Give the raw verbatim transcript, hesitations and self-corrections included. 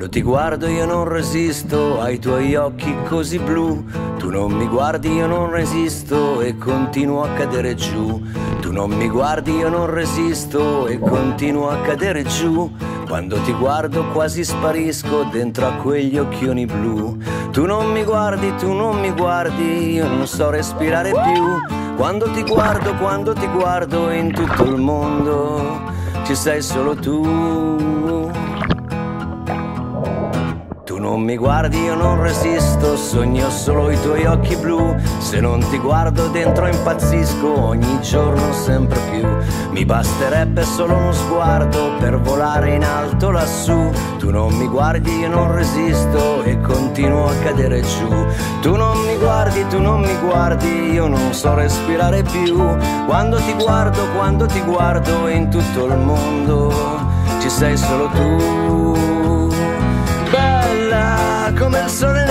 Quando ti guardo io non resisto ai tuoi occhi così blu. Tu non mi guardi, io non resisto e continuo a cadere giù. Tu non mi guardi, io non resisto e continuo a cadere giù. Quando ti guardo quasi sparisco dentro a quegli occhioni blu. Tu non mi guardi, tu non mi guardi, io non so respirare più. Quando ti guardo, quando ti guardo in tutto il mondo ci sei solo tu. Tu non mi guardi, io non resisto, sogno solo i tuoi occhi blu. Se non ti guardo dentro impazzisco ogni giorno sempre più. Mi basterebbe solo uno sguardo per volare in alto lassù. Tu non mi guardi, io non resisto e continuo a cadere giù. Tu non mi guardi, tu non mi guardi, io non so respirare più. Quando ti guardo, quando ti guardo in tutto il mondo ci sei solo tu. Bella come il sole